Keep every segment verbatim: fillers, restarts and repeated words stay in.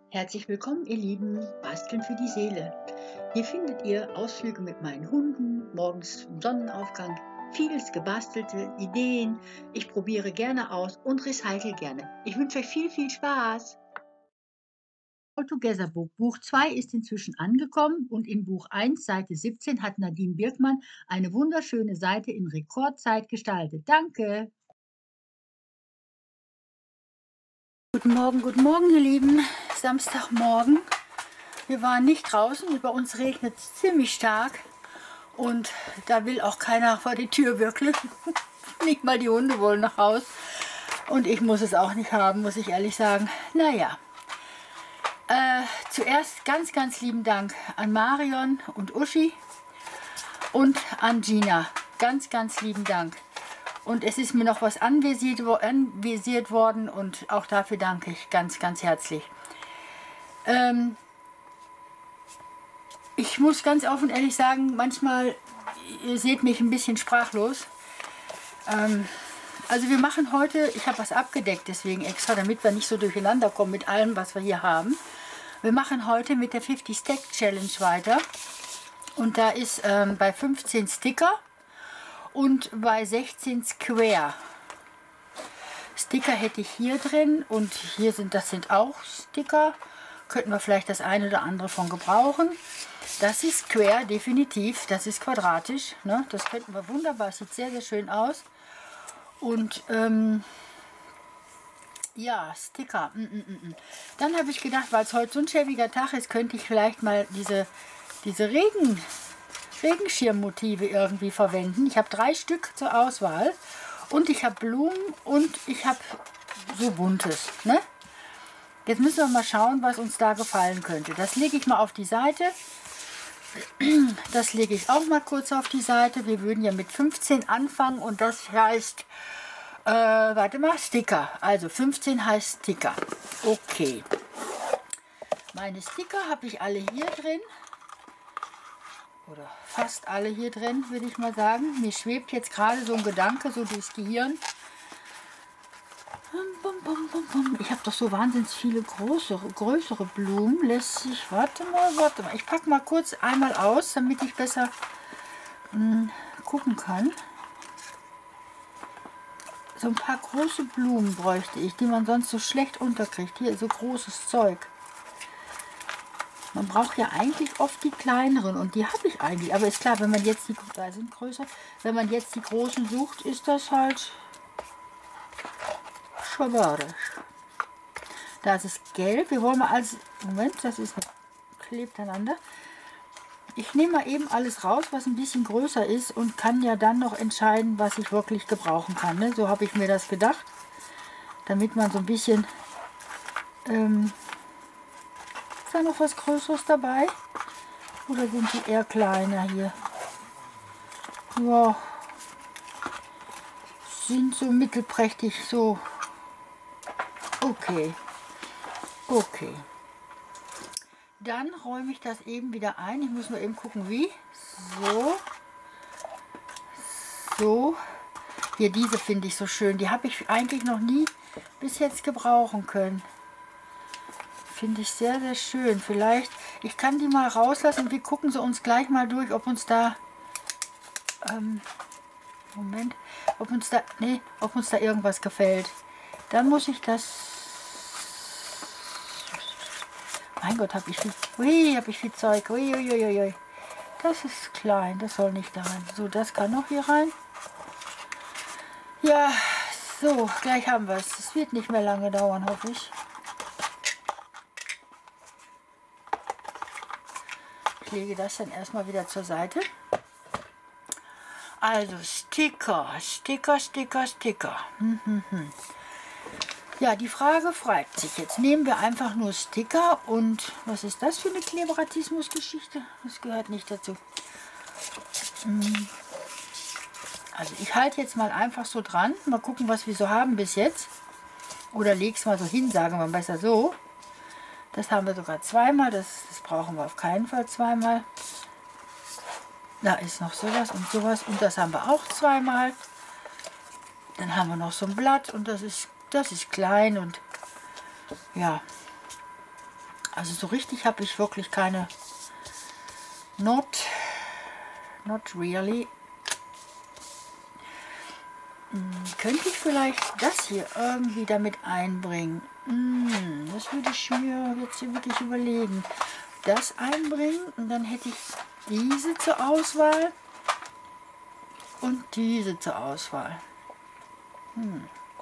Herzlich willkommen, ihr Lieben, Basteln für die Seele. Hier findet ihr Ausflüge mit meinen Hunden, morgens zum Sonnenaufgang, vieles gebastelte Ideen. Ich probiere gerne aus und recycle gerne. Ich wünsche euch viel, viel Spaß. All Together Book. Buch zwei ist inzwischen angekommen und in Buch eins, Seite siebzehn, hat Nadine Birkmann eine wunderschöne Seite in Rekordzeit gestaltet. Danke! Guten Morgen, guten Morgen, ihr Lieben. Samstagmorgen. Wir waren nicht draußen, bei uns regnet es ziemlich stark und da will auch keiner vor die Tür wirklich. Nicht mal die Hunde wollen nach Haus und ich muss es auch nicht haben, muss ich ehrlich sagen. Naja, äh, zuerst ganz, ganz lieben Dank an Marion und Uschi und an Gina. Ganz, ganz lieben Dank. Und es ist mir noch was anvisiert, anvisiert worden und auch dafür danke ich ganz, ganz herzlich. Ähm, ich muss ganz offen ehrlich sagen, manchmal, ihr seht mich ein bisschen sprachlos. Ähm, also wir machen heute, ich habe was abgedeckt, deswegen extra, damit wir nicht so durcheinander kommen mit allem, was wir hier haben. Wir machen heute mit der fünfzig Stack Challenge weiter. Und da ist ähm, bei fünfzehn Sticker und bei sechzehn Square. Sticker hätte ich hier drin und hier sind, das sind auch Sticker. Könnten wir vielleicht das eine oder andere von gebrauchen. Das ist Square, definitiv. Das ist quadratisch. Ne? Das könnten wir wunderbar. Sieht sehr, sehr schön aus. Und ähm, ja, Sticker. Mm, mm, mm. Dann habe ich gedacht, weil es heute so ein schäbiger Tag ist, könnte ich vielleicht mal diese, diese Regen... Regenschirmmotive irgendwie verwenden. Ich habe drei Stück zur Auswahl und ich habe Blumen und ich habe so buntes. Ne? Jetzt müssen wir mal schauen, was uns da gefallen könnte. Das lege ich mal auf die Seite. Das lege ich auch mal kurz auf die Seite. Wir würden ja mit fünfzehn anfangen und das heißt, äh, warte mal, Sticker. Also fünfzehn heißt Sticker. Okay. Meine Sticker habe ich alle hier drin. Oder fast alle hier drin, würde ich mal sagen. Mir schwebt jetzt gerade so ein Gedanke so durchs Gehirn. Ich habe doch so wahnsinnig viele größere, größere Blumen. Lässt sich, warte mal, warte mal. Ich packe mal kurz einmal aus, damit ich besser mh, gucken kann. So ein paar große Blumen bräuchte ich, die man sonst so schlecht unterkriegt. Hier, so großes Zeug. Man braucht ja eigentlich oft die kleineren und die habe ich eigentlich. Aber ist klar, wenn man jetzt die, da sind größer, wenn man jetzt die großen sucht, ist das halt schwierig. Da ist es gelb. Wir wollen mal als, Moment, das ist klebt aneinander. Ich nehme mal eben alles raus, was ein bisschen größer ist und kann ja dann noch entscheiden, was ich wirklich gebrauchen kann. Ne? So habe ich mir das gedacht, damit man so ein bisschen... Ähm, Ist da noch was Größeres dabei? Oder sind die eher kleiner hier? Ja, sind so mittelprächtig, so. Okay, okay. Dann räume ich das eben wieder ein. Ich muss nur eben gucken, wie. So. So. Hier, diese finde ich so schön. Die habe ich eigentlich noch nie bis jetzt gebrauchen können. Finde ich sehr, sehr schön. Vielleicht, ich kann die mal rauslassen und wir gucken sie uns gleich mal durch, ob uns da, ähm, Moment, ob uns da, nee, ob uns da irgendwas gefällt. Dann muss ich das, mein Gott, habe ich viel, ui, habe ich viel Zeug, ui, ui, ui, ui. Das ist klein, das soll nicht da rein. So, das kann noch hier rein. Ja, so, gleich haben wir es. Es wird nicht mehr lange dauern, hoffe ich. Ich lege das dann erstmal wieder zur Seite. Also Sticker, Sticker, Sticker, Sticker. Hm, hm, hm. Ja, die Frage fragt sich jetzt. Nehmen wir einfach nur Sticker und was ist das für eine Kleberatismus-Geschichte? Das gehört nicht dazu. Hm. Also ich halte jetzt mal einfach so dran. Mal gucken, was wir so haben bis jetzt. Oder lege es mal so hin, sagen wir besser so. Das haben wir sogar zweimal, das, das brauchen wir auf keinen Fall zweimal. Da ist noch sowas und sowas und das haben wir auch zweimal. Dann haben wir noch so ein Blatt und das ist, das ist klein und ja. Also so richtig habe ich wirklich keine, not, not really. Hm, könnte ich vielleicht das hier irgendwie damit einbringen? Hm, das würde ich mir jetzt hier wirklich überlegen. Das einbringen und dann hätte ich diese zur Auswahl und diese zur Auswahl. Hm.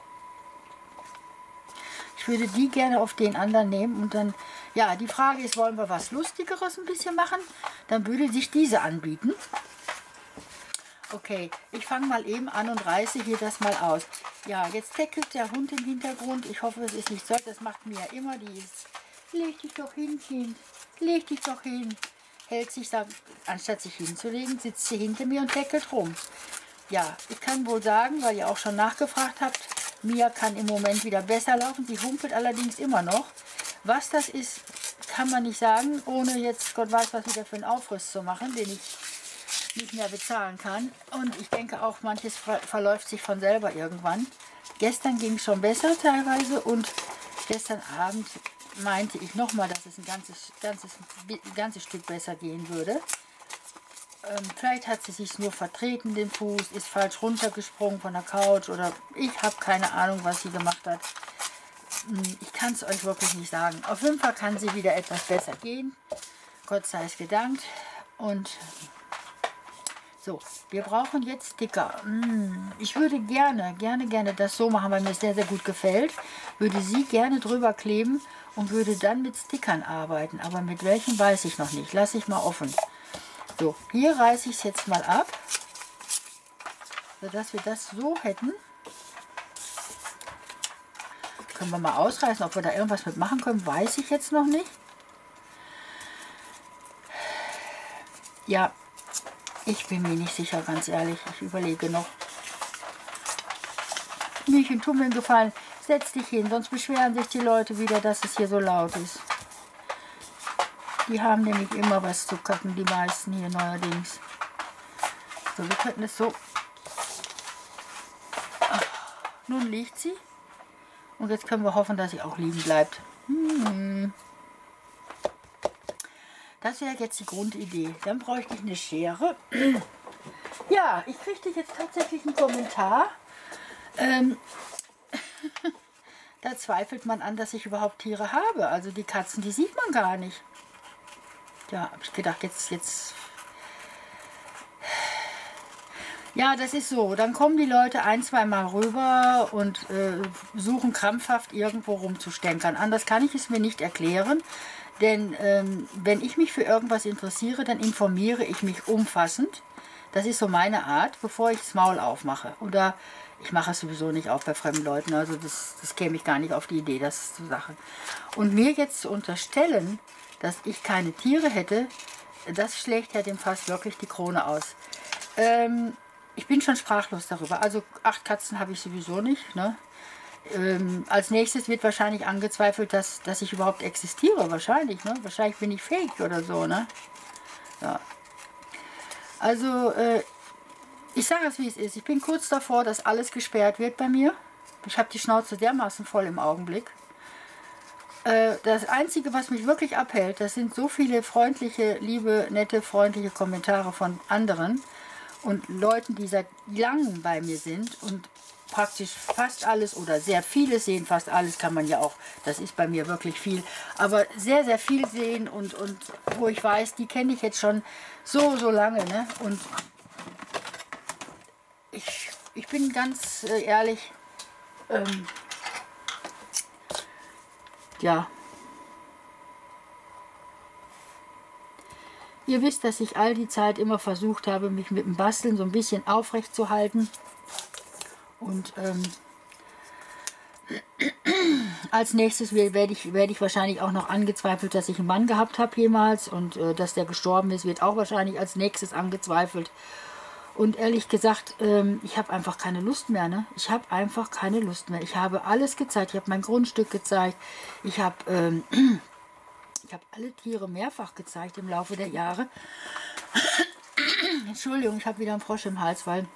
Ich würde die gerne auf den anderen nehmen und dann, ja, die Frage ist, wollen wir was Lustigeres ein bisschen machen? Dann würde sich diese anbieten. Okay, ich fange mal eben an und reiße hier das mal aus. Ja, jetzt deckelt der Hund im Hintergrund. Ich hoffe, es ist nicht so. Das macht mir ja immer dieses, leg dich doch hin, Kind, leg dich doch hin. Hält sich da, anstatt sich hinzulegen, sitzt sie hinter mir und deckelt rum. Ja, ich kann wohl sagen, weil ihr auch schon nachgefragt habt, Mia kann im Moment wieder besser laufen. Sie humpelt allerdings immer noch. Was das ist, kann man nicht sagen, ohne jetzt Gott weiß was wieder für einen Aufriss zu machen, den ich nicht mehr bezahlen kann. Und ich denke auch, manches ver verläuft sich von selber irgendwann. Gestern ging es schon besser teilweise und gestern Abend meinte ich nochmal, dass es ein ganzes, ganzes, ganzes Stück besser gehen würde. Ähm, vielleicht hat sie sich nur vertreten, den Fuß, ist falsch runtergesprungen von der Couch oder ich habe keine Ahnung, was sie gemacht hat. Ich kann es euch wirklich nicht sagen. Auf jeden Fall kann sie wieder etwas besser gehen. Gott sei es gedankt. Und so, wir brauchen jetzt Sticker. Ich würde gerne, gerne, gerne das so machen, weil mir es sehr, sehr gut gefällt. Würde sie gerne drüber kleben und würde dann mit Stickern arbeiten. Aber mit welchen weiß ich noch nicht. Lasse ich mal offen. So, hier reiße ich es jetzt mal ab, sodass wir das so hätten. Können wir mal ausreißen, ob wir da irgendwas mit machen können, weiß ich jetzt noch nicht. Ja, ich bin mir nicht sicher, ganz ehrlich. Ich überlege noch. Mädchen, tu mir einen Gefallen, setz dich hin, sonst beschweren sich die Leute wieder, dass es hier so laut ist. Die haben nämlich immer was zu kacken, die meisten hier neuerdings. So, wir könnten es so. Ach, nun liegt sie. Und jetzt können wir hoffen, dass sie auch liegen bleibt. Hm. Das wäre jetzt die Grundidee. Dann bräuchte ich eine Schere. Ja, ich kriegte jetzt tatsächlich einen Kommentar. Ähm, da zweifelt man an, dass ich überhaupt Tiere habe. Also die Katzen, die sieht man gar nicht. Ja, habe ich gedacht, jetzt, jetzt... Ja, das ist so. Dann kommen die Leute ein, zwei Mal rüber und äh, suchen krampfhaft irgendwo rumzustänkern. Anders kann ich es mir nicht erklären. Denn ähm, wenn ich mich für irgendwas interessiere, dann informiere ich mich umfassend. Das ist so meine Art, bevor ich das Maul aufmache. Oder ich mache es sowieso nicht auf bei fremden Leuten. Also das, das käme ich gar nicht auf die Idee, das zu sagen. Und mir jetzt zu unterstellen, dass ich keine Tiere hätte, das schlägt ja dem Fass wirklich die Krone aus. Ähm, ich bin schon sprachlos darüber. Also acht Katzen habe ich sowieso nicht, ne? Ähm, als nächstes wird wahrscheinlich angezweifelt, dass, dass ich überhaupt existiere. Wahrscheinlich, ne? Wahrscheinlich bin ich fake oder so, ne? Ja. Also, äh, ich sage es, wie es ist. Ich bin kurz davor, dass alles gesperrt wird bei mir. Ich habe die Schnauze dermaßen voll im Augenblick. Äh, das Einzige, was mich wirklich abhält, das sind so viele freundliche, liebe, nette, freundliche Kommentare von anderen und Leuten, die seit langem bei mir sind und praktisch fast alles oder sehr vieles sehen, fast alles kann man ja auch, das ist bei mir wirklich viel, aber sehr, sehr viel sehen und, und wo ich weiß, die kenne ich jetzt schon so, so lange, ne? Und ich, ich bin ganz äh, ehrlich, ähm, ja, ihr wisst, dass ich all die Zeit immer versucht habe, mich mit dem Basteln so ein bisschen aufrecht zu halten. Und ähm, als nächstes werde ich, werde ich wahrscheinlich auch noch angezweifelt, dass ich einen Mann gehabt habe jemals. Und äh, dass der gestorben ist, wird auch wahrscheinlich als nächstes angezweifelt. Und ehrlich gesagt, ähm, ich habe einfach keine Lust mehr. Ne? Ich habe einfach keine Lust mehr. Ich habe alles gezeigt. Ich habe mein Grundstück gezeigt. Ich habe... Ähm, Ich habe alle Tiere mehrfach gezeigt im Laufe der Jahre. Entschuldigung, ich habe wieder einen Frosch im Hals, weil...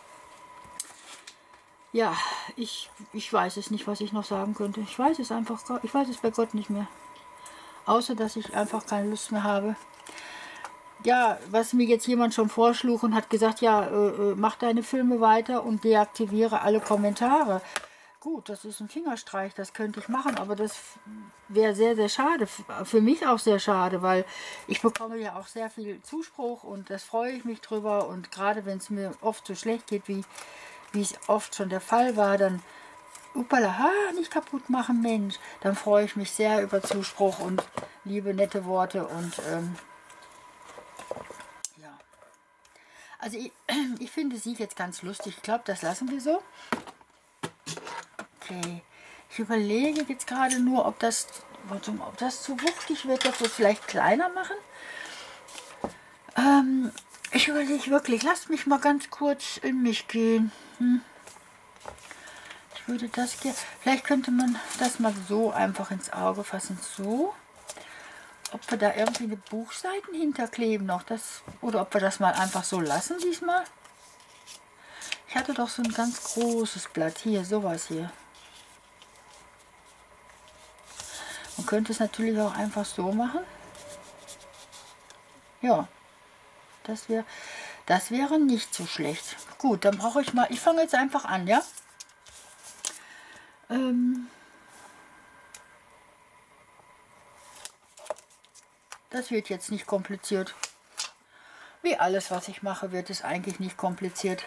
Ja, ich, ich weiß es nicht, was ich noch sagen könnte. Ich weiß es einfach, ich weiß es bei Gott nicht mehr. außer dass ich einfach keine Lust mehr habe. Ja, was mir jetzt jemand schon vorschlug und hat gesagt, ja, äh, mach deine Filme weiter und deaktiviere alle Kommentare. Gut, das ist ein Fingerstreich, das könnte ich machen, aber das wäre sehr, sehr schade. Für mich auch sehr schade, weil ich bekomme ja auch sehr viel Zuspruch und das freue ich mich drüber. Und gerade wenn es mir oft so schlecht geht, wie, wie es oft schon der Fall war, dann, upala, ha, nicht kaputt machen, Mensch, dann freue ich mich sehr über Zuspruch und liebe, nette Worte und ähm, ja. Also ich, ich finde sie jetzt ganz lustig. Ich glaube, das lassen wir so. Okay. Ich überlege jetzt gerade nur, ob das, ob das zu wuchtig wird, dass wir es vielleicht kleiner machen. Ähm, ich überlege wirklich, lasst mich mal ganz kurz in mich gehen. Hm. Ich würde das gerne, vielleicht könnte man das mal so einfach ins Auge fassen. So. Ob wir da irgendwie eine Buchseiten hinterkleben noch, das, oder ob wir das mal einfach so lassen diesmal. Ich hatte doch so ein ganz großes Blatt hier, sowas hier. Man könnte es natürlich auch einfach so machen. Ja, das wäre das wäre nicht so schlecht. Gut, dann brauche ich mal, ich fange jetzt einfach an, ja? Ähm, das wird jetzt nicht kompliziert. Wie alles, was ich mache, wird es eigentlich nicht kompliziert.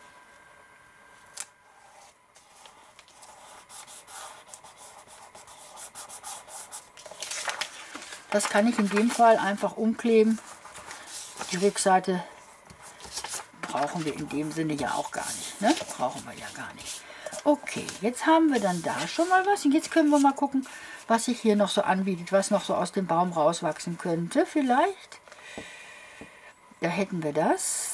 Das kann ich in dem Fall einfach umkleben. Die Rückseite brauchen wir in dem Sinne ja auch gar nicht. Ne? Brauchen wir ja gar nicht. Okay, jetzt haben wir dann da schon mal was. Und jetzt können wir mal gucken, was sich hier noch so anbietet, was noch so aus dem Baum rauswachsen könnte vielleicht. Da hätten wir das.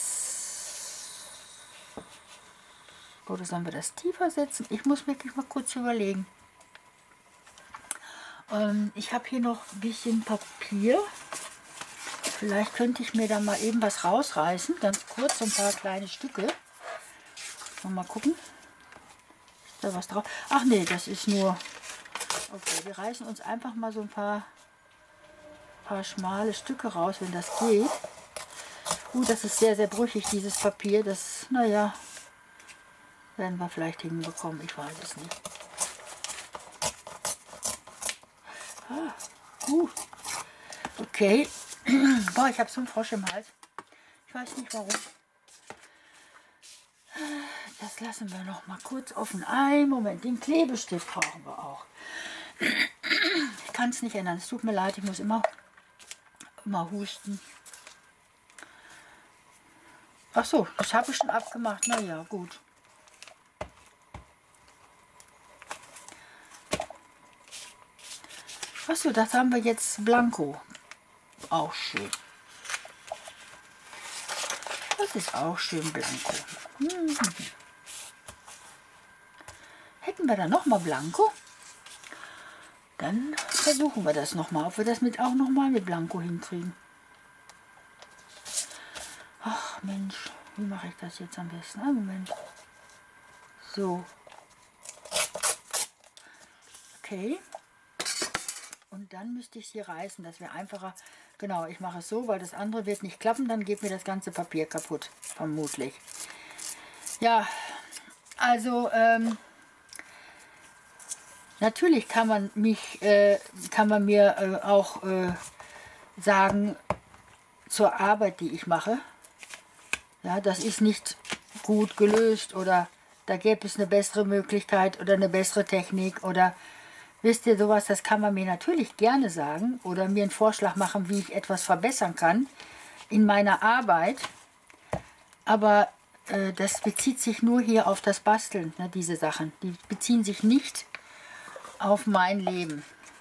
Oder sollen wir das tiefer setzen? Ich muss wirklich mal kurz überlegen. Ähm, ich habe hier noch ein bisschen Papier. Vielleicht könnte ich mir da mal eben was rausreißen. Ganz kurz, so ein paar kleine Stücke. Mal gucken. Ist da was drauf? Ach nee, das ist nur... Okay, wir reißen uns einfach mal so ein paar, paar schmale Stücke raus, wenn das geht. Uh, das ist sehr, sehr brüchig, dieses Papier. Das, naja, werden wir vielleicht hinbekommen. Ich weiß es nicht. Ah, uh, okay. Boah, ich habe so einen Frosch im Hals. Ich weiß nicht warum. Das lassen wir noch mal kurz offen. Ein Moment, den Klebestift brauchen wir auch. Ich kann es nicht ändern. Es tut mir leid, ich muss immer, immer husten. Ach so, das habe ich schon abgemacht. Na ja, gut. Ach so, das haben wir jetzt Blanko. Auch schön. Das ist auch schön Blanko. Hm. Hätten wir da noch mal Blanko? Dann versuchen wir das noch mal, ob wir das mit auch noch mal mit Blanko hinkriegen. Ach Mensch, wie mache ich das jetzt am besten? Einen Moment. So. Okay. Und dann müsste ich sie reißen, das wäre einfacher. Genau, ich mache es so, weil das andere wird nicht klappen, dann geht mir das ganze Papier kaputt, vermutlich. Ja, also ähm, natürlich kann man mich, äh, kann man mir äh, auch äh, sagen zur Arbeit, die ich mache. Ja, das ist nicht gut gelöst oder da gäbe es eine bessere Möglichkeit oder eine bessere Technik oder wisst ihr, sowas, das kann man mir natürlich gerne sagen oder mir einen Vorschlag machen, wie ich etwas verbessern kann in meiner Arbeit. Aber äh, das bezieht sich nur hier auf das Basteln, ne, diese Sachen. Die beziehen sich nicht auf mein Leben.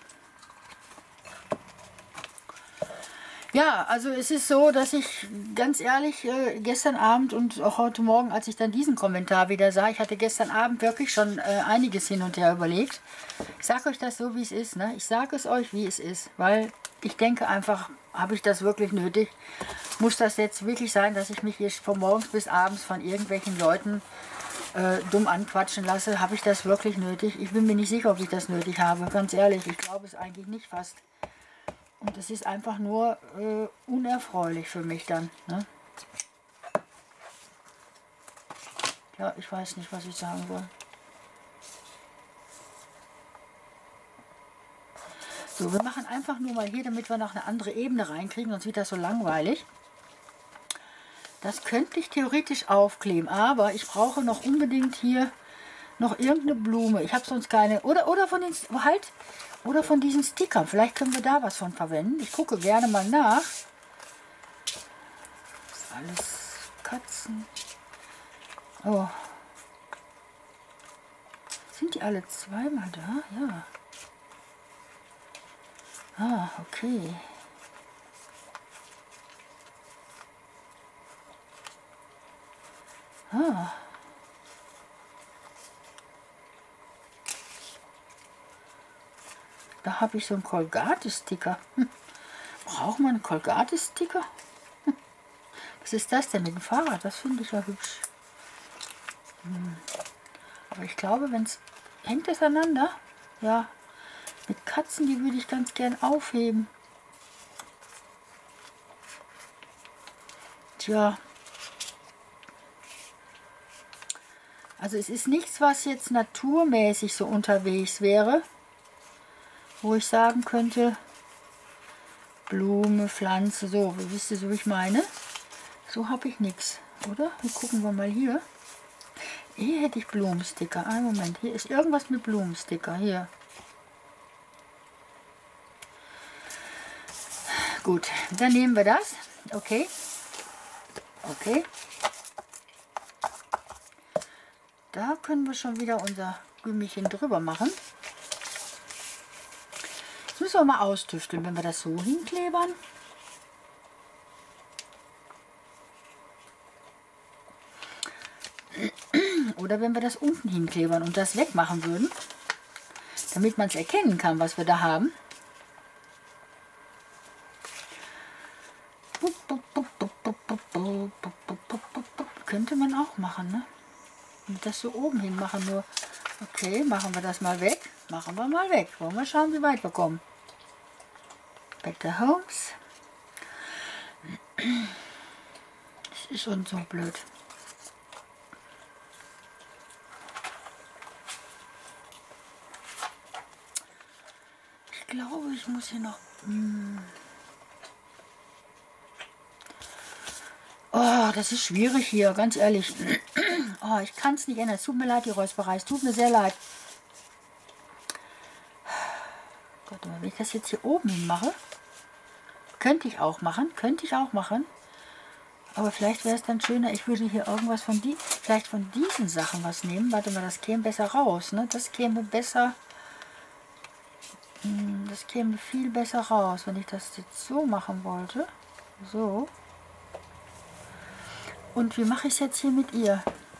Ja, also es ist so, dass ich ganz ehrlich äh, gestern Abend und auch heute Morgen, als ich dann diesen Kommentar wieder sah, ich hatte gestern Abend wirklich schon äh, einiges hin und her überlegt. Ich sage euch das so, wie es ist. Ne? Ich sage es euch, wie es ist, weil ich denke einfach, habe ich das wirklich nötig? Muss das jetzt wirklich sein, dass ich mich hier von morgens bis abends von irgendwelchen Leuten äh, dumm anquatschen lasse? Habe ich das wirklich nötig? Ich bin mir nicht sicher, ob ich das nötig habe. Ganz ehrlich, ich glaube es eigentlich nicht fast. Und es ist einfach nur äh, unerfreulich für mich dann. Ne? Ja, ich weiß nicht, was ich sagen soll. So, wir machen einfach nur mal hier, damit wir noch eine andere Ebene reinkriegen, sonst wird das so langweilig. Das könnte ich theoretisch aufkleben, aber ich brauche noch unbedingt hier noch irgendeine Blume. Ich habe sonst keine. Oder, oder von den halt, oder von diesen Stickern. Vielleicht können wir da was von verwenden. Ich gucke gerne mal nach. Das ist alles Katzen. Oh. Sind die alle zweimal da? Ja. Ah, okay. Ah. Da habe ich so einen Colgate-Sticker. Hm. Braucht man einen Colgate-Sticker? Hm. Was ist das denn mit dem Fahrrad? Das finde ich ja hübsch. Hm. Aber ich glaube, wenn es... Hängt das aneinander? Ja. Mit Katzen, die würde ich ganz gern aufheben. Tja. Also es ist nichts, was jetzt naturmäßig so unterwegs wäre, wo ich sagen könnte, Blume, Pflanze, so, wisst ihr, so wie ich meine? So habe ich nichts, oder? Hier gucken wir mal hier. Hier hätte ich Blumensticker. Einen Moment, hier ist irgendwas mit Blumensticker. Hier. Gut, dann nehmen wir das. Okay. Okay. Da können wir schon wieder unser Gümmichen drüber machen. Jetzt müssen wir mal austüfteln, wenn wir das so hinklebern. Oder wenn wir das unten hinklebern und das wegmachen würden, damit man es erkennen kann, was wir da haben. Könnte man auch machen, ne? Und das so oben hin machen, nur, okay, machen wir das mal weg. Machen wir mal weg. Wollen wir schauen, wie weit wir kommen. Better Homes. Das ist uns so blöd. Ich glaube, ich muss hier noch... Hm. Oh, das ist schwierig hier, ganz ehrlich. Oh, ich kann es nicht ändern. Es tut mir leid, die Räusperei. Es tut mir sehr leid. Gott, wenn ich das jetzt hier oben hin mache, könnte ich auch machen. Könnte ich auch machen. Aber vielleicht wäre es dann schöner, ich würde hier irgendwas von die, vielleicht von diesen Sachen was nehmen. Warte mal, das käme besser raus. Ne? Das käme besser. Das käme viel besser raus, wenn ich das jetzt so machen wollte. So. Und wie mache ich es jetzt hier mit ihr?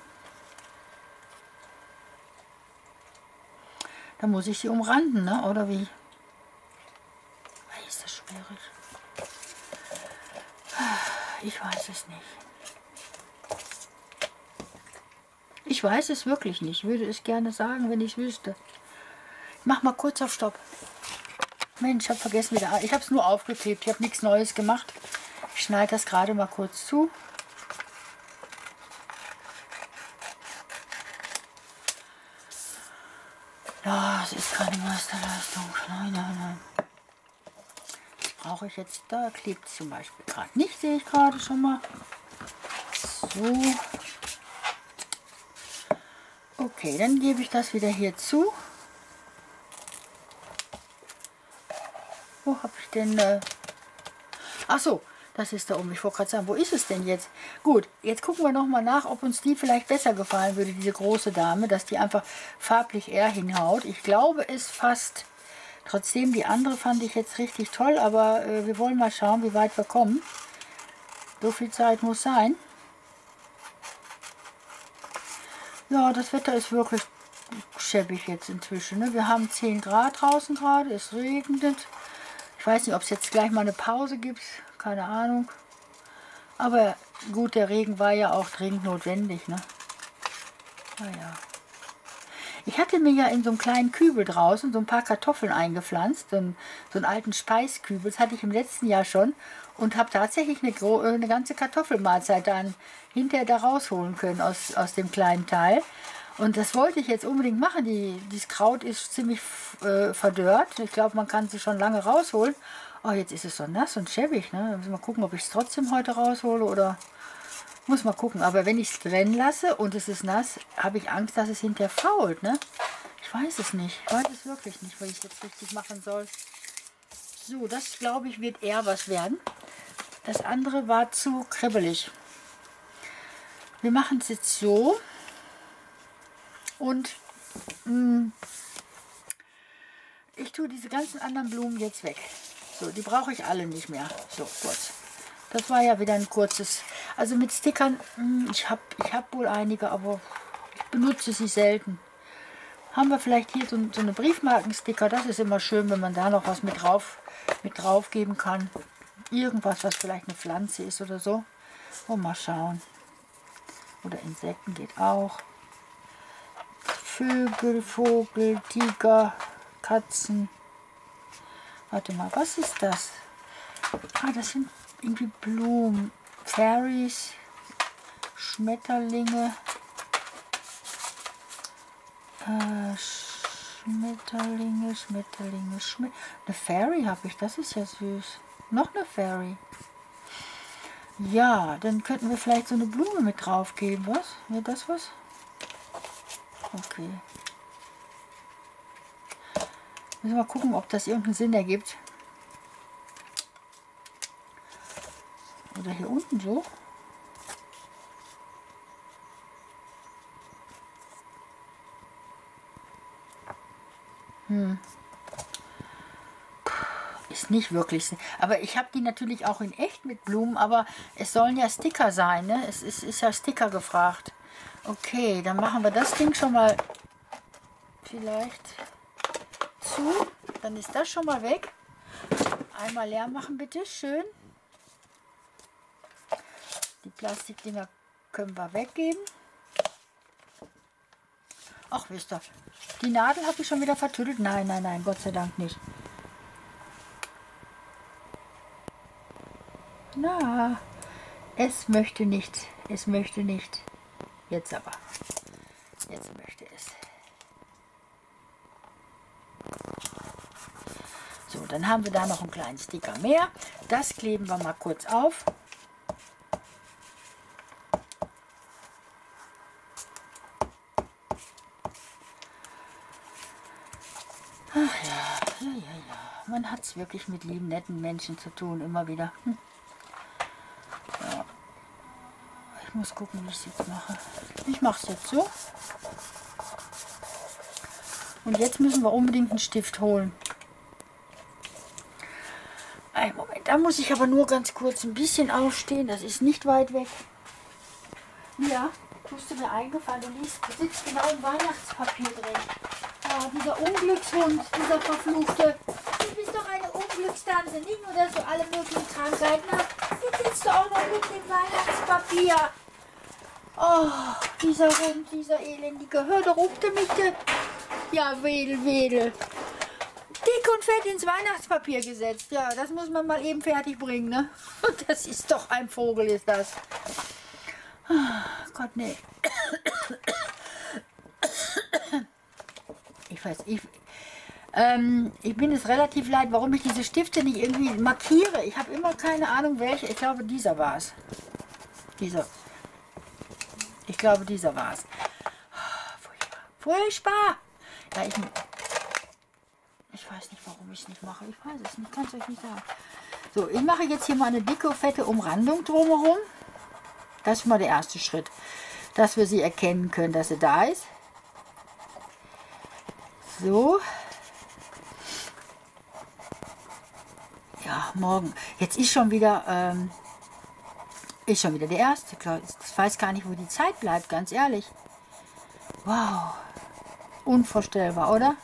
Da muss ich sie umranden, ne? Oder wie? Ist das schwierig? Ich weiß es nicht. Ich weiß es wirklich nicht. Ich würde es gerne sagen, wenn ich es wüsste. Ich mach mal kurz auf Stopp. Mensch, ich habe vergessen wieder. Ich habe es nur aufgeklebt. Ich habe nichts Neues gemacht. Ich schneide das gerade mal kurz zu. Ja, es ist keine Meisterleistung. Nein, nein, nein. Das brauche ich jetzt. Da klebt es zum Beispiel gerade nicht, sehe ich gerade schon mal. So. Okay, dann gebe ich das wieder hier zu. Wo habe ich denn... Äh Ach so, das ist da oben. Ich wollte gerade sagen, wo ist es denn jetzt? Gut, jetzt gucken wir noch mal nach, ob uns die vielleicht besser gefallen würde, diese große Dame, dass die einfach farblich eher hinhaut. Ich glaube es fast. Trotzdem, die andere fand ich jetzt richtig toll, aber äh, wir wollen mal schauen, wie weit wir kommen. So viel Zeit muss sein. Ja, das Wetter ist wirklich schäbig jetzt inzwischen. Ne? Wir haben zehn Grad draußen gerade, es regnet. Ich weiß nicht, ob es jetzt gleich mal eine Pause gibt, keine Ahnung. Aber gut, der Regen war ja auch dringend notwendig. Ne? Naja. Ich hatte mir ja in so einem kleinen Kübel draußen so ein paar Kartoffeln eingepflanzt, so einen, so einen alten Speiskübel, das hatte ich im letzten Jahr schon und habe tatsächlich eine, eine ganze Kartoffelmahlzeit dann hinterher da rausholen können aus, aus dem kleinen Teil. Und das wollte ich jetzt unbedingt machen. Die, dieses Kraut ist ziemlich äh, verdörrt. Ich glaube, man kann sie schon lange rausholen. Oh, jetzt ist es so nass und schäbig. Ne? Da müssen wir gucken, ob ich es trotzdem heute raushole oder... Muss mal gucken. Aber wenn ich es drin lasse und es ist nass, habe ich Angst, dass es hinterher fault. Ne? Ich weiß es nicht. Ich weiß es wirklich nicht, was ich jetzt richtig machen soll. So, das glaube ich wird eher was werden. Das andere war zu kribbelig. Wir machen es jetzt so. Und mh, ich tue diese ganzen anderen Blumen jetzt weg. So, die brauche ich alle nicht mehr. So, kurz. Das war ja wieder ein kurzes. Also mit Stickern, mh, ich habe ich hab wohl einige, aber ich benutze sie selten. Haben wir vielleicht hier so, so eine Briefmarkensticker. Das ist immer schön, wenn man da noch was mit drauf, mit drauf geben kann. Irgendwas, was vielleicht eine Pflanze ist oder so. Oh, mal schauen. Oder Insekten geht auch. Vögel, Vogel, Tiger, Katzen. Warte mal, was ist das? Ah, das sind irgendwie Blumen. Fairies, Schmetterlinge. Äh, Schmetterlinge, Schmetterlinge, Schmet Eine Fairy habe ich, das ist ja süß. Noch eine Fairy. Ja, dann könnten wir vielleicht so eine Blume mit drauf geben, was? Wäre das was? Okay. Müssen wir mal gucken, ob das irgendeinen Sinn ergibt. Oder hier unten so. Hm. Ist nicht wirklich. Aber ich habe die natürlich auch in echt mit Blumen, aber es sollen ja Sticker sein, ne? Es ist, ist ja Sticker gefragt. Okay, dann machen wir das Ding schon mal vielleicht zu. Dann ist das schon mal weg. Einmal leer machen bitte, schön. Die Plastikdinger können wir weggeben. Ach, wisst ihr, die Nadel habe ich schon wieder vertüdelt. Nein, nein, nein, Gott sei Dank nicht. Na, es möchte nicht. Es möchte nicht. Jetzt aber. Jetzt möchte es. So, dann haben wir da noch einen kleinen Sticker mehr. Das kleben wir mal kurz auf. Ach ja, ja, ja, ja. Man hat es wirklich mit lieben, netten Menschen zu tun, immer wieder. Hm. Ja. Ich muss gucken, wie ich es jetzt mache. Ich mache es jetzt so. Und jetzt müssen wir unbedingt einen Stift holen. Einen Moment, da muss ich aber nur ganz kurz ein bisschen aufstehen. Das ist nicht weit weg. Ja, tust du mir eingefallen, du liest, du sitzt genau im Weihnachtspapier drin. Ja, dieser Unglückshund, dieser verfluchte. Du bist doch eine Unglückstante. Nicht nur, dass du alle möglichen Krankheiten hast. Jetzt sitzt du auch noch mit dem Weihnachtspapier. Oh, dieser Hund, dieser elendige. Hör doch, ruft er mich denn? Ja, wedel, wedel. Dick und fett ins Weihnachtspapier gesetzt. Ja, das muss man mal eben fertig bringen, ne? Und das ist doch ein Vogel, ist das. Oh Gott, nee. Ich weiß, ich, ähm, ich bin es relativ leid, warum ich diese Stifte nicht irgendwie markiere. Ich habe immer keine Ahnung, welche. Ich glaube, dieser war es. Dieser. Ich glaube, dieser war es. Furchtbar. Furchtbar. Ja, ich, ich weiß nicht, warum ich es nicht mache. Ich weiß es nicht, kann es euch nicht sagen. So, ich mache jetzt hier mal eine dicke, fette Umrandung drumherum. Das ist mal der erste Schritt, dass wir sie erkennen können, dass sie da ist. So. Ja, morgen. Jetzt ist schon wieder, ähm, ist schon wieder der erste. Ich weiß gar nicht, wo die Zeit bleibt, ganz ehrlich. Wow. Unvorstellbar, oder?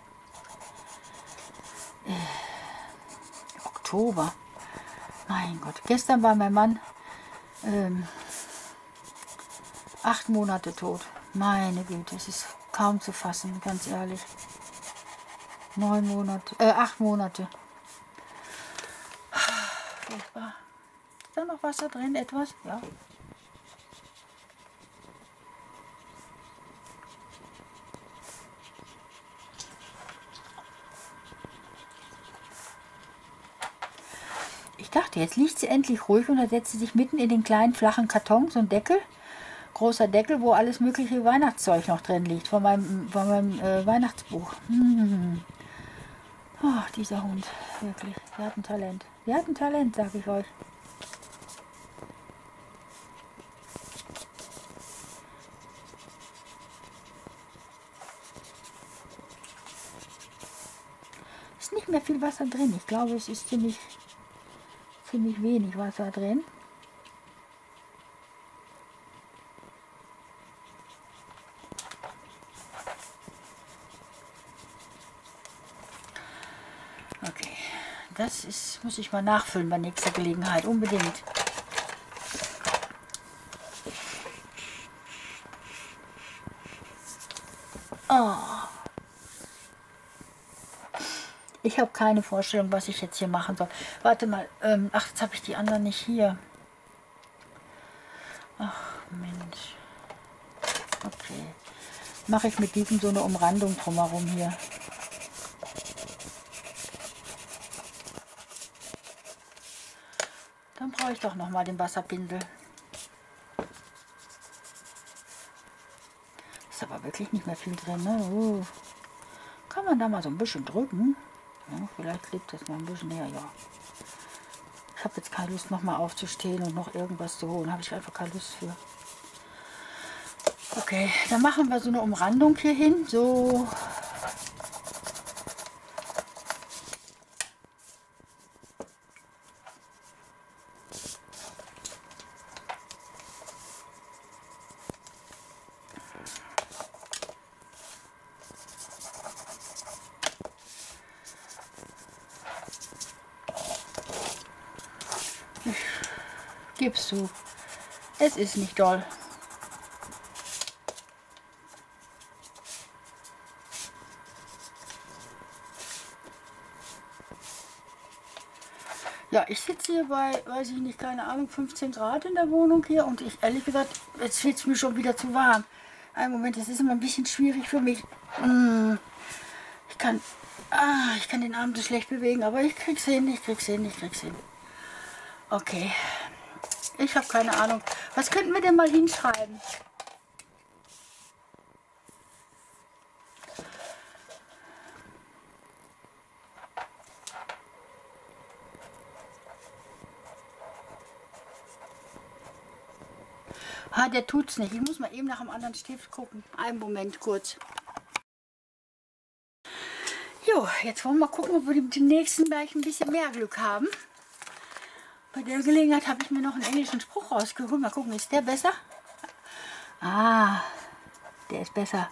Äh, Oktober. Mein Gott. Gestern war mein Mann ähm, acht Monate tot. Meine Güte, es ist Kaum zu fassen, ganz ehrlich. Neun Monate, äh, acht Monate. Furchtbar. Ist da noch Wasser drin? Etwas? Ja. Ich dachte, jetzt liegt sie endlich ruhig und dann setzt sie sich mitten in den kleinen flachen Karton, so ein Deckel, großer Deckel, wo alles mögliche Weihnachtszeug noch drin liegt, von meinem, von meinem äh, Weihnachtsbuch. Hm. Oh, dieser Hund, wirklich, der hat ein Talent. Der hat ein Talent, sag ich euch. Ist nicht mehr viel Wasser drin. Ich glaube, es ist ziemlich, ziemlich wenig Wasser drin. Okay, das ist, muss ich mal nachfüllen bei nächster Gelegenheit, unbedingt. Oh. Ich habe keine Vorstellung, was ich jetzt hier machen soll. Warte mal, ähm, ach, jetzt habe ich die anderen nicht hier. Ach, Mensch. Okay. Mache ich mit diesem so eine Umrandung drumherum hier. Dann brauche ich doch noch mal den Wasserpinsel. Ist aber wirklich nicht mehr viel drin, ne? Uh. Kann man da mal so ein bisschen drücken? Ja, vielleicht klebt das mal ein bisschen näher, ja. Ich habe jetzt keine Lust, noch mal aufzustehen und noch irgendwas zu holen. Habe ich einfach keine Lust für. Okay, dann machen wir so eine Umrandung hier hin. So. Gibst du. Es ist nicht doll. Ja, ich sitze hier bei, weiß ich nicht, keine Ahnung, fünfzehn Grad in der Wohnung hier und ich, ehrlich gesagt, jetzt wird es mir schon wieder zu warm. Einen Moment, das ist immer ein bisschen schwierig für mich. Ich kann, ah, ich kann den Arm so schlecht bewegen, aber ich krieg's hin, ich krieg's hin, ich krieg's hin. Okay. Ich habe keine Ahnung. Was könnten wir denn mal hinschreiben? Ah, der tut's nicht. Ich muss mal eben nach einem anderen Stift gucken. Einen Moment kurz. Jo, jetzt wollen wir mal gucken, ob wir mit dem nächsten gleich ein bisschen mehr Glück haben. Bei der Gelegenheit habe ich mir noch einen englischen Spruch rausgeholt. Mal gucken, ist der besser? Ah, der ist besser.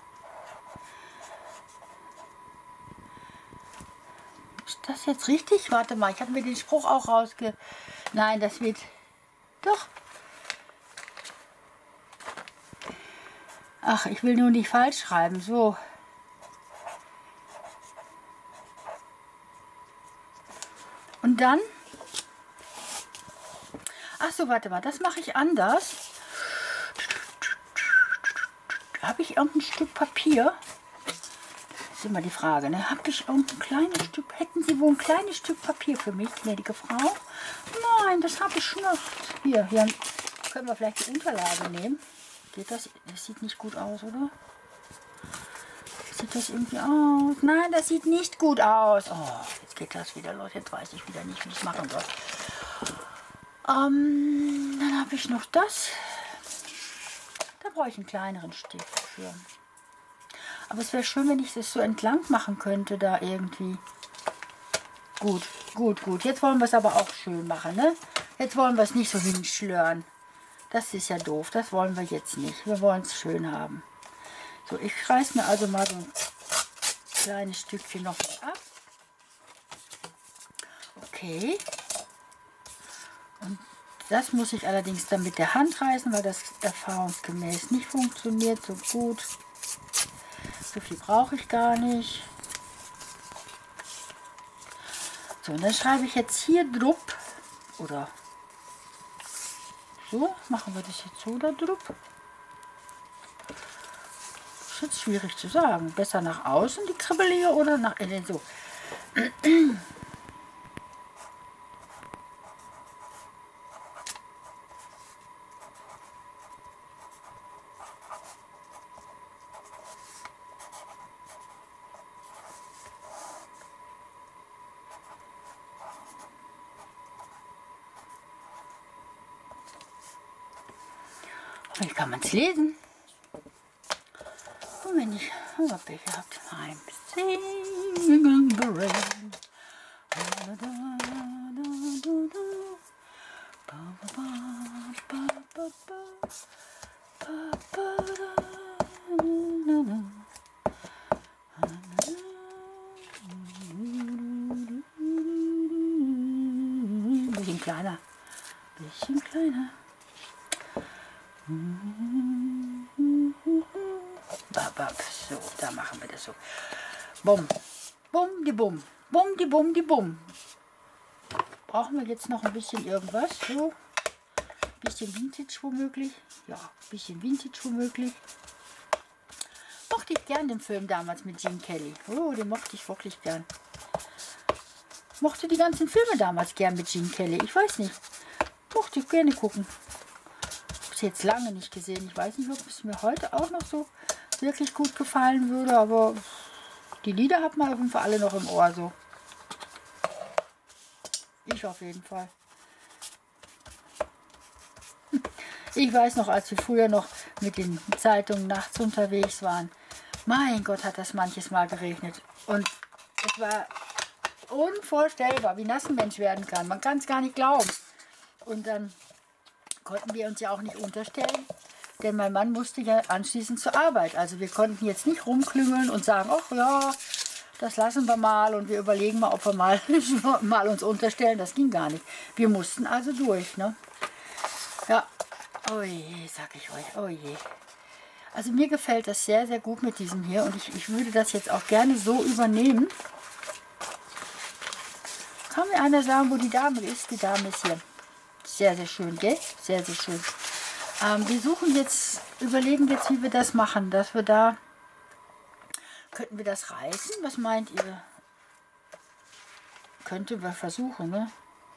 Ist das jetzt richtig? Warte mal, ich habe mir den Spruch auch rausge... Nein, das wird... Doch. Ach, ich will nur nicht falsch schreiben. So. Und dann... Ach so, warte mal, das mache ich anders. Habe ich irgendein Stück Papier? Das ist immer die Frage, ne? Habe ich irgendein kleines Stück, hätten Sie wohl ein kleines Stück Papier für mich, gnädige Frau? Nein, das habe ich nicht. Hier, hier können wir vielleicht die Unterlage nehmen. Geht das? Das sieht nicht gut aus, oder? Sieht das irgendwie aus? Nein, das sieht nicht gut aus. Oh, jetzt geht das wieder los. Jetzt weiß ich wieder nicht, wie ich es machen soll. Ähm, dann habe ich noch das. Da brauche ich einen kleineren Stift für. Aber es wäre schön, wenn ich das so entlang machen könnte, da irgendwie. Gut, gut, gut. Jetzt wollen wir es aber auch schön machen, ne? Jetzt wollen wir es nicht so hinschlören. Das ist ja doof. Das wollen wir jetzt nicht. Wir wollen es schön haben. So, ich reiß mir also mal so ein kleines Stückchen noch ab. Okay. Und das muss ich allerdings dann mit der Hand reißen, weil das erfahrungsgemäß nicht funktioniert so gut. So viel brauche ich gar nicht. So, und dann schreibe ich jetzt hier drup. Oder so. Machen wir das jetzt so oder drup. Ist jetzt schwierig zu sagen. Besser nach außen die Kribbelige oder nach innen so. Wie kann man es lesen? Und wenn ich Pech habt, I'm singing in the rain. Ein bisschen kleiner. Ein bisschen kleiner. So, da machen wir das so. Bum, bum, die bum, bum, die bum, die bum. Brauchen wir jetzt noch ein bisschen irgendwas? So, ein bisschen Vintage womöglich. Ja, ein bisschen Vintage womöglich. Mochte ich gern den Film damals mit Gene Kelly. Oh, den mochte ich wirklich gern. Mochte die ganzen Filme damals gern mit Gene Kelly. Ich weiß nicht. Mochte ich gerne gucken. Jetzt lange nicht gesehen. Ich weiß nicht, ob es mir heute auch noch so wirklich gut gefallen würde, aber die Lieder hat man auf jeden Fall alle noch im Ohr so. Ich auf jeden Fall. Ich weiß noch, als wir früher noch mit den Zeitungen nachts unterwegs waren. Mein Gott, hat das manches Mal geregnet. Und es war unvorstellbar, wie nass ein Mensch werden kann. Man kann es gar nicht glauben. Und dann konnten wir uns ja auch nicht unterstellen, denn mein Mann musste ja anschließend zur Arbeit. Also wir konnten jetzt nicht rumklüngeln und sagen, ach ja, das lassen wir mal und wir überlegen mal, ob wir mal, mal uns unterstellen. Das ging gar nicht. Wir mussten also durch. Ne? Ja, oh je, sag ich euch, oh je. Also mir gefällt das sehr, sehr gut mit diesem hier und ich, ich würde das jetzt auch gerne so übernehmen. Kann mir einer sagen, wo die Dame ist? Die Dame ist hier. Sehr, sehr schön, gell? Sehr, sehr schön. Ähm, wir suchen jetzt, überlegen jetzt, wie wir das machen. Dass wir da, könnten wir das reißen? Was meint ihr? Könnten wir versuchen, ne?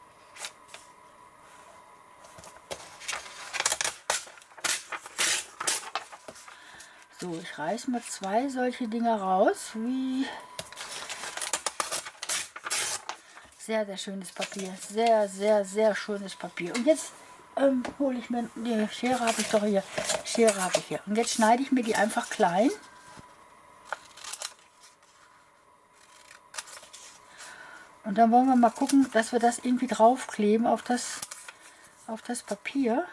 So, ich reiße mal zwei solche Dinger raus. Wie... Sehr, sehr schönes Papier. Sehr, sehr, sehr schönes Papier. Und jetzt ähm, hole ich mir... Die Schere habe ich doch hier. Schere habe ich hier. Und jetzt schneide ich mir die einfach klein. Und dann wollen wir mal gucken, dass wir das irgendwie draufkleben auf das, auf das Papier.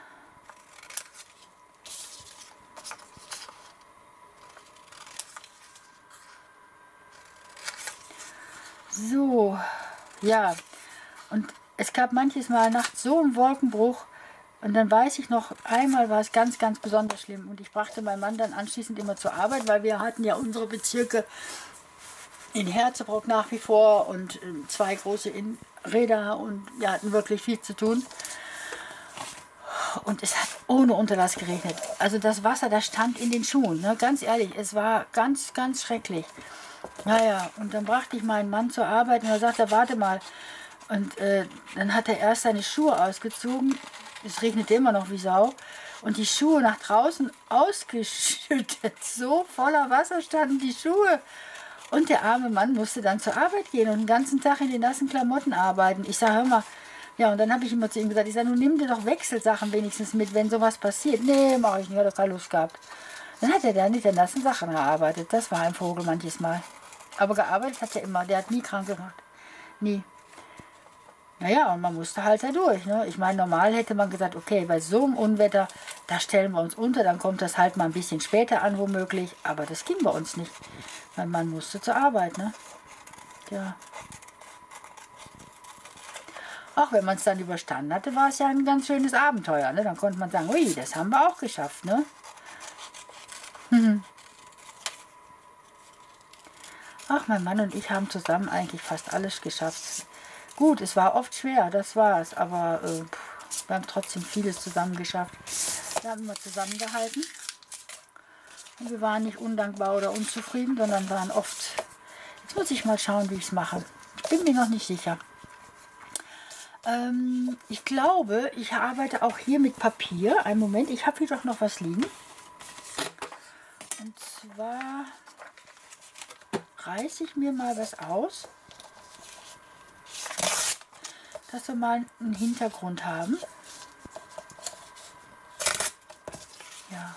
So... Ja, und es gab manches Mal nachts so einen Wolkenbruch und dann weiß ich noch, einmal war es ganz, ganz besonders schlimm und ich brachte meinen Mann dann anschließend immer zur Arbeit, weil wir hatten ja unsere Bezirke in Herzebrock nach wie vor und zwei große Räder und wir hatten wirklich viel zu tun. Und es hat ohne Unterlass geregnet. Also das Wasser, das stand in den Schuhen, ne? Ganz ehrlich, es war ganz, ganz schrecklich. Naja, und dann brachte ich meinen Mann zur Arbeit und er sagte, warte mal. Und äh, dann hat er erst seine Schuhe ausgezogen. Es regnete immer noch wie Sau. Und die Schuhe nach draußen ausgeschüttet. So voller Wasser standen die Schuhe. Und der arme Mann musste dann zur Arbeit gehen und den ganzen Tag in den nassen Klamotten arbeiten. Ich sage, hör mal, ja, und dann habe ich immer zu ihm gesagt, ich sage, nun nimm dir doch Wechselsachen wenigstens mit, wenn sowas passiert. Nee, mache ich nicht, hat er keine Lust gehabt. Dann hat er da mit den nassen Sachen gearbeitet. Das war ein Vogel manches Mal. Aber gearbeitet hat er immer. Der hat nie krank gemacht. Nie. Naja, und man musste halt da durch. Ne? Ich meine, normal hätte man gesagt, okay, bei so einem Unwetter, da stellen wir uns unter, dann kommt das halt mal ein bisschen später an, womöglich. Aber das ging bei uns nicht. Weil man musste zur Arbeit. Ne? Ja. Auch wenn man es dann überstanden hatte, war es ja ein ganz schönes Abenteuer. Ne? Dann konnte man sagen, ui, das haben wir auch geschafft. Ne? Mhm. mein Mann und ich haben zusammen eigentlich fast alles geschafft. Gut, es war oft schwer, das war es, aber äh, wir haben trotzdem vieles zusammen geschafft. Wir haben immer zusammengehalten und wir waren nicht undankbar oder unzufrieden, sondern waren oft... Jetzt muss ich mal schauen, wie ich es mache. Ich bin mir noch nicht sicher. Ähm, ich glaube, ich arbeite auch hier mit Papier. Einen Moment, ich habe hier doch noch was liegen. Und zwar reiße ich mir mal was aus, dass wir mal einen Hintergrund haben. Ja,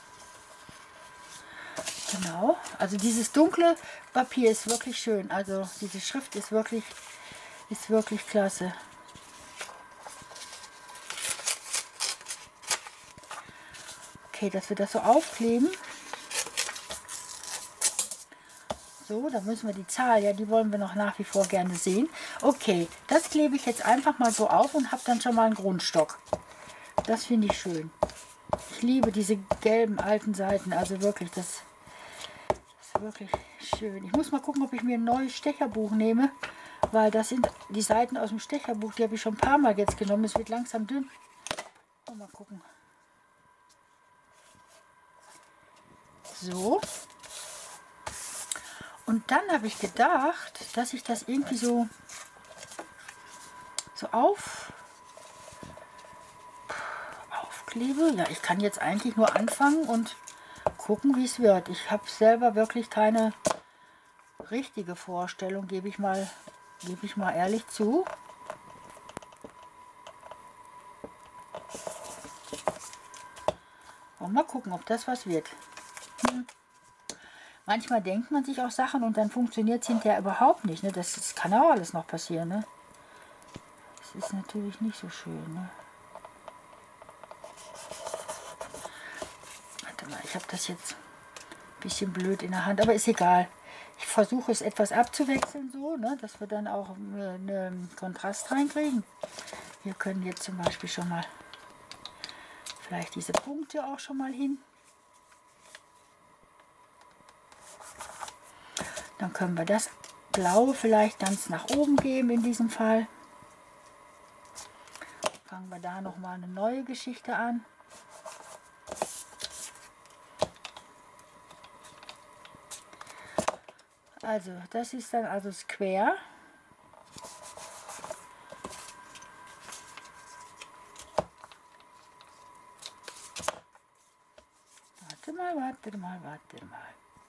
genau. Also dieses dunkle Papier ist wirklich schön. Also diese Schrift ist wirklich, ist wirklich klasse. Okay, dass wir das so aufkleben. So, da müssen wir die Zahl, ja, die wollen wir noch nach wie vor gerne sehen. Okay, das klebe ich jetzt einfach mal so auf und habe dann schon mal einen Grundstock. Das finde ich schön. Ich liebe diese gelben alten Seiten, also wirklich, das ist wirklich schön. Ich muss mal gucken, ob ich mir ein neues Stecherbuch nehme, weil das sind die Seiten aus dem Stecherbuch, die habe ich schon ein paar Mal jetzt genommen. Es wird langsam dünn. Oh, mal gucken. So. Und dann habe ich gedacht, dass ich das irgendwie so, so auf, aufklebe. Ja, ich kann jetzt eigentlich nur anfangen und gucken, wie es wird. Ich habe selber wirklich keine richtige Vorstellung, gebe ich mal, gebe ich mal ehrlich zu. Und mal gucken, ob das was wird. Hm. Manchmal denkt man sich auch Sachen und dann funktioniert es hinterher überhaupt nicht. Ne? Das, das kann auch alles noch passieren. Ne? Das ist natürlich nicht so schön. Ne? Warte mal, ich habe das jetzt ein bisschen blöd in der Hand, aber ist egal. Ich versuche es etwas abzuwechseln, so, ne? Dass wir dann auch einen Kontrast reinkriegen. Wir können jetzt zum Beispiel schon mal vielleicht diese Punkte auch schon mal hin. Dann können wir das Blaue vielleicht ganz nach oben geben in diesem Fall. Fangen wir da noch mal eine neue Geschichte an. Also das ist dann also Square. Warte mal, warte mal, warte mal.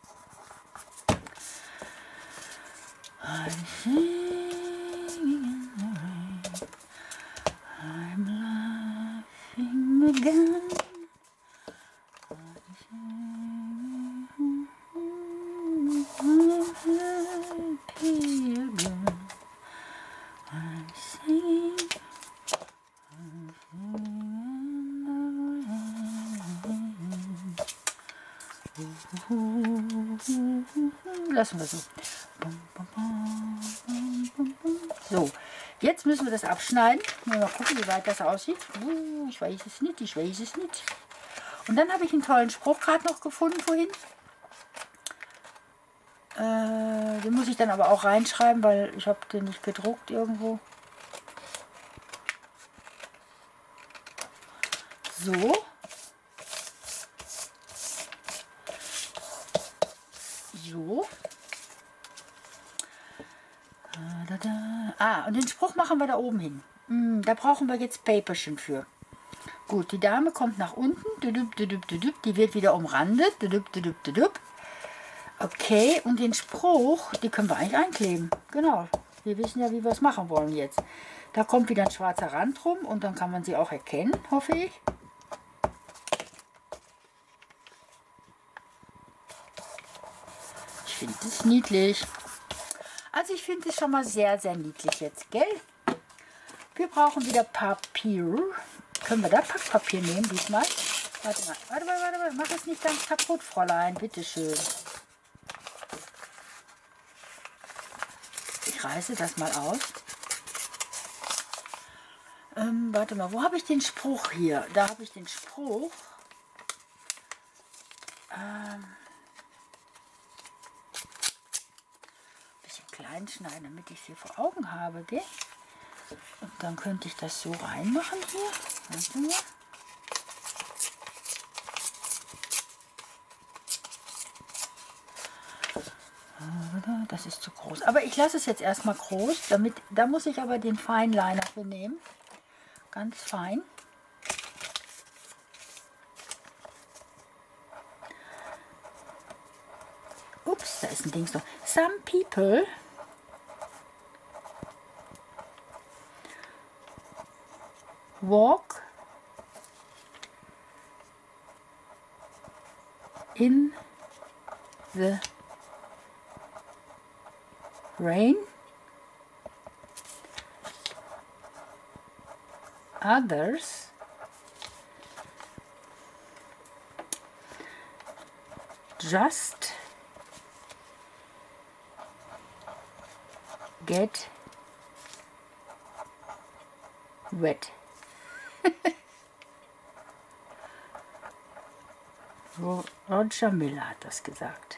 I'm singing in the rain, I'm laughing again, I'm singing, I'm happy again, I'm singing, I'm singing in the rain. Lassen wir so. So, jetzt müssen wir das abschneiden. Mal gucken, wie weit das aussieht. Ich weiß es nicht, ich weiß es nicht. Und dann habe ich einen tollen Spruch gerade noch gefunden vorhin. Äh, den muss ich dann aber auch reinschreiben, weil ich habe den nicht gedruckt irgendwo. So. So. Ah, und den Spruch machen wir da oben hin. Hm, da brauchen wir jetzt Paperchen für. Gut, die Dame kommt nach unten. Die wird wieder umrandet. Okay, und den Spruch, die können wir eigentlich einkleben. Genau, wir wissen ja, wie wir es machen wollen jetzt. Da kommt wieder ein schwarzer Rand rum und dann kann man sie auch erkennen, hoffe ich. Ich finde es niedlich. Also ich finde es schon mal sehr, sehr niedlich jetzt, gell? Wir brauchen wieder Papier. Können wir da Packpapier nehmen diesmal? Warte mal, warte mal, warte mal. Mach es nicht ganz kaputt, Fräulein. Bitteschön. Ich reiße das mal aus. Ähm, warte mal, wo habe ich den Spruch hier? Da habe ich den Spruch. Ähm, reinschneiden, damit ich es hier vor Augen habe, gell? Und dann könnte ich das so reinmachen hier. Warte mal. Das ist zu groß. Aber ich lasse es jetzt erstmal groß. Damit, da muss ich aber den Feinliner für nehmen. Ganz fein. Ups, da ist ein Ding so. Some people walk in the rain, others just get wet. Roger Miller hat das gesagt.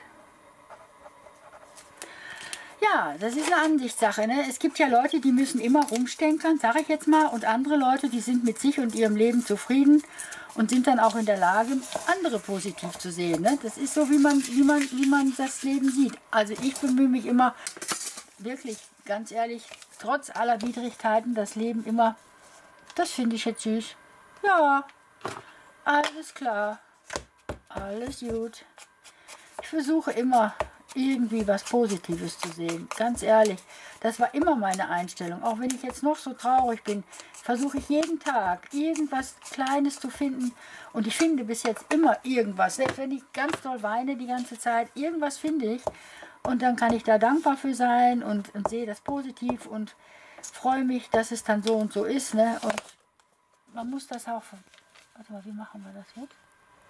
Ja, das ist eine Ansichtssache. Ne? Es gibt ja Leute, die müssen immer rumstänkern, sage ich jetzt mal, und andere Leute, die sind mit sich und ihrem Leben zufrieden und sind dann auch in der Lage, andere positiv zu sehen. Ne? Das ist so, wie man, wie, man, wie man das Leben sieht. Also ich bemühe mich immer, wirklich, ganz ehrlich, trotz aller Widrigkeiten, das Leben immer, das finde ich jetzt süß. Ja, alles klar, alles gut. Ich versuche immer, irgendwie was Positives zu sehen. Ganz ehrlich, das war immer meine Einstellung. Auch wenn ich jetzt noch so traurig bin, versuche ich jeden Tag irgendwas Kleines zu finden. Und ich finde bis jetzt immer irgendwas. Selbst wenn ich ganz doll weine die ganze Zeit, irgendwas finde ich. Und dann kann ich da dankbar für sein und, und sehe das positiv und freue mich, dass es dann so und so ist. Ne? Und man muss das auch... Warte mal, wie machen wir das jetzt?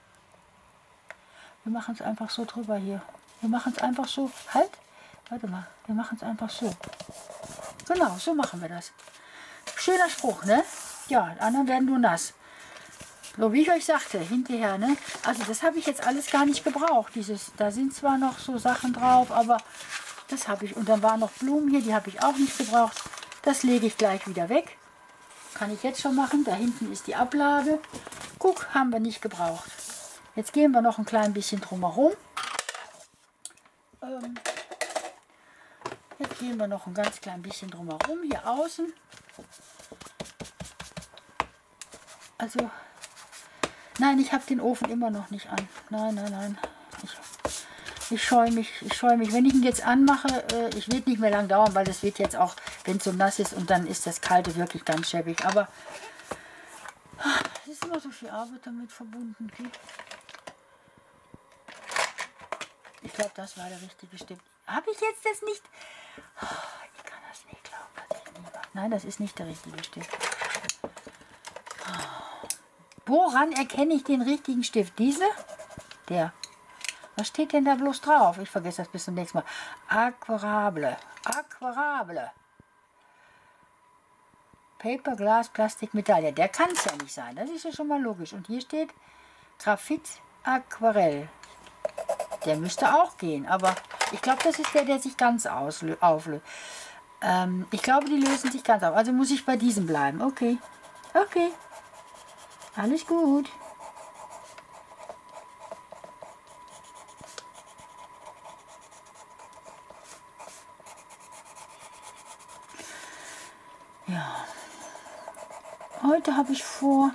Wir machen es einfach so drüber hier. Wir machen es einfach so. Halt! Warte mal, wir machen es einfach so. Genau, so machen wir das. Schöner Spruch, ne? Ja, die anderen werden nur nass. So wie ich euch sagte, hinterher, ne? Also das habe ich jetzt alles gar nicht gebraucht. Dieses, da sind zwar noch so Sachen drauf, aber das habe ich. Und dann waren noch Blumen hier, die habe ich auch nicht gebraucht. Das lege ich gleich wieder weg. Kann ich jetzt schon machen. Da hinten ist die Ablage. Guck, haben wir nicht gebraucht. Jetzt gehen wir noch ein klein bisschen drumherum. Ähm, jetzt gehen wir noch ein ganz klein bisschen drumherum, hier außen. Also, nein, ich habe den Ofen immer noch nicht an. Nein, nein, nein. Ich, ich scheue mich, ich scheue mich. Wenn ich ihn jetzt anmache, äh, ich wird nicht mehr lang dauern, weil das wird jetzt auch, wenn es so nass ist und dann ist das Kalte wirklich ganz schäbig. Aber es ist immer so viel Arbeit damit verbunden. Okay? Ich glaube, das war der richtige Stift. Habe ich jetzt das nicht? Ich kann das nicht glauben, dass ich nie war. Nein, das ist nicht der richtige Stift. Woran erkenne ich den richtigen Stift? Diese? Der. Was steht denn da bloß drauf? Ich vergesse das bis zum nächsten Mal. Aquarable. Aquarable. Paper, Glas, Plastik, Metall. Ja, der kann es ja nicht sein. Das ist ja schon mal logisch. Und hier steht Graphit, Aquarell. Der müsste auch gehen, aber ich glaube, das ist der, der sich ganz auflöst. Ähm, ich glaube, die lösen sich ganz auf. Also muss ich bei diesem bleiben. Okay. Okay. Alles gut. Ja. Heute habe ich vor...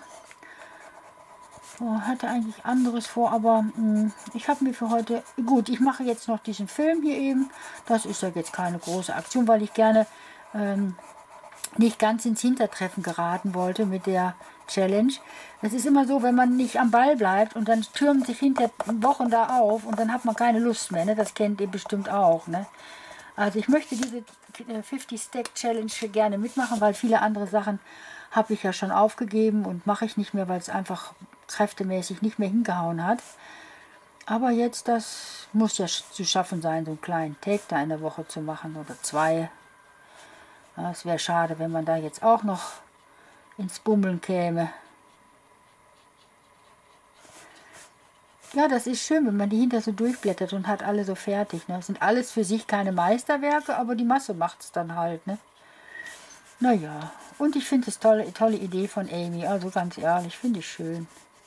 hatte eigentlich anderes vor, aber mh, ich habe mir für heute, gut, ich mache jetzt noch diesen Film hier eben, das ist ja jetzt keine große Aktion, weil ich gerne ähm, nicht ganz ins Hintertreffen geraten wollte mit der Challenge. Es ist immer so, wenn man nicht am Ball bleibt und dann türmen sich hinter Wochen da auf und dann hat man keine Lust mehr, ne? Das kennt ihr bestimmt auch. Ne? Also ich möchte diese fünfzig Stack Challenge gerne mitmachen, weil viele andere Sachen habe ich ja schon aufgegeben und mache ich nicht mehr, weil es einfach kräftemäßig nicht mehr hingehauen hat. Aber jetzt, das muss ja zu schaffen sein, so einen kleinen Tag da in der Woche zu machen oder zwei. Ja, es wäre schade, wenn man da jetzt auch noch ins Bummeln käme. Ja, das ist schön, wenn man die hinter so durchblättert und hat alle so fertig. Ne? Das sind alles für sich keine Meisterwerke, aber die Masse macht es dann halt. Ne? Naja, und ich finde es tolle, tolle Idee von Amy. Also ganz ehrlich, finde ich schön.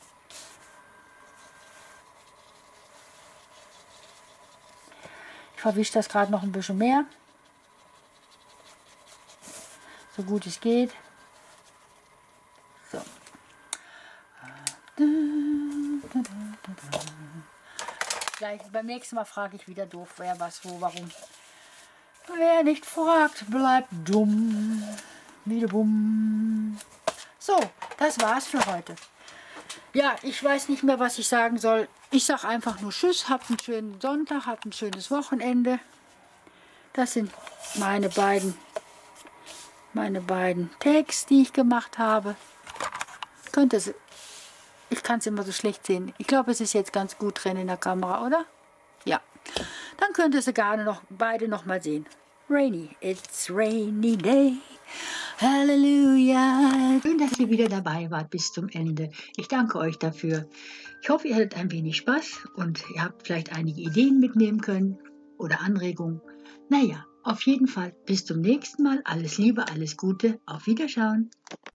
Ich verwische das gerade noch ein bisschen mehr. So gut es geht. So. Gleich, beim nächsten Mal frage ich wieder doof, wer was, wo, warum. Wer nicht fragt, bleibt dumm. Wieder bumm. So, das war's für heute. Ja, ich weiß nicht mehr, was ich sagen soll. Ich sage einfach nur Tschüss, habt einen schönen Sonntag, habt ein schönes Wochenende. Das sind meine beiden, meine beiden Tags, die ich gemacht habe. Könnt ihr, ich kann es immer so schlecht sehen. Ich glaube, es ist jetzt ganz gut drin in der Kamera, oder? Ja. Dann könnt ihr sie gerne noch, beide noch mal sehen. Rainy, it's rainy day. Halleluja. Schön, dass ihr wieder dabei wart bis zum Ende. Ich danke euch dafür. Ich hoffe, ihr hattet ein wenig Spaß und ihr habt vielleicht einige Ideen mitnehmen können oder Anregungen. Naja, auf jeden Fall bis zum nächsten Mal. Alles Liebe, alles Gute. Auf Wiederschauen.